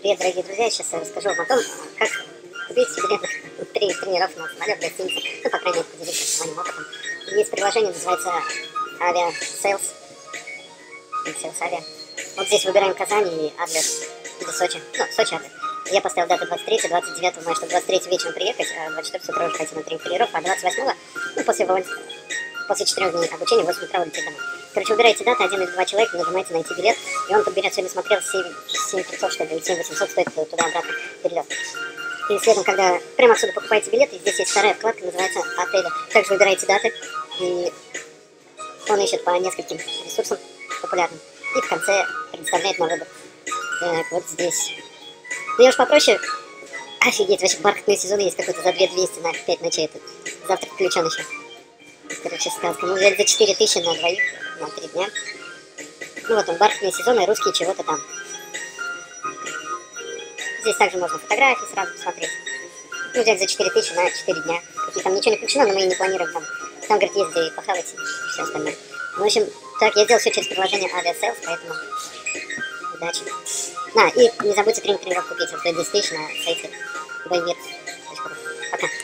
Привет, дорогие друзья! Сейчас я расскажу вам о том, как купить себе 3 тренировок на самолет в гостинице. Ну, по крайней мере, поделиться своим опытом. Есть приложение, называется Aviasales. Sales Avia. Вот здесь выбираем Казань и адрес до Сочи. Ну, Сочи адрес. Я поставил дату 23, 29 мая, чтобы 23 вечером приехать, а 24 с утра уже пойти на тренировку, а 28, ну, после 4 дней обучения, в 8 утра улететь домой. Короче, выбираете дату, 1 или 2 человека, нажимаете «Найти билет», и он подберет. Сегодня смотрел 7500, что ли, 7800 стоит туда-обратно перелет. И следом, когда прямо отсюда покупаете билет, и здесь есть вторая вкладка, называется «Отели». Также выбираете даты, и он ищет по нескольким ресурсам популярным. И в конце предоставляет на выбор. Так, вот здесь. Ну, я уж попроще. Офигеть, вообще бархатные сезоны есть какой-то за 2200 на 5 ночей. Это завтра включен еще. Короче, сказка. Мы взяли за 4000 на двоих, на 3 дня. Ну вот он, бархатные сезоны, русские чего-то там. Здесь также можно фотографии сразу посмотреть. Ну, взять за 4000 на 4 дня. И там ничего не включено, но мы и не планируем там. Там, говорит, есть где и похавать, и все остальное. Ну, в общем, так, я сделал все через приложение Aviasales, поэтому удачи. И не забудьте тренировку купить, вот 10 тысяч на сайте boymir.ru. Пока.